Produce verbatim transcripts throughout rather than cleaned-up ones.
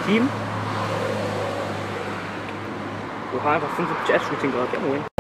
Team. Oha, einfach fünfundsiebzig S Shooting gerade. Ja, moin.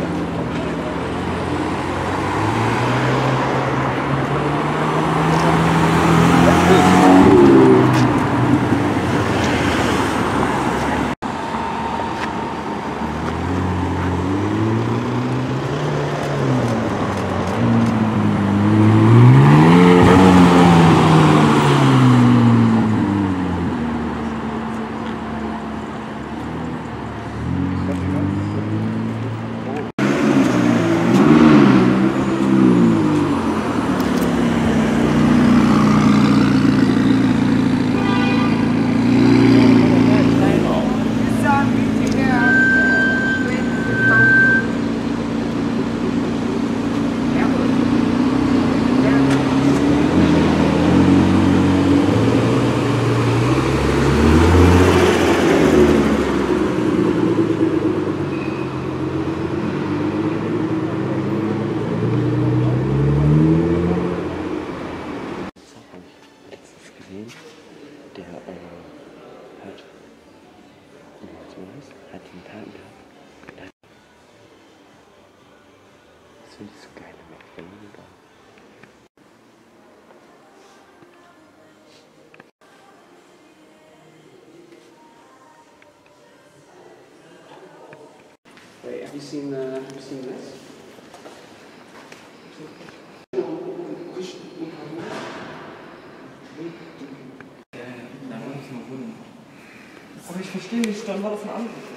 Der äh, hat, hat den Taten gehabt. Das finde ich so geil im McDonald's. Wait, have you seen the, have you seen this? Aber ich verstehe nicht, dann war das ein Anruf.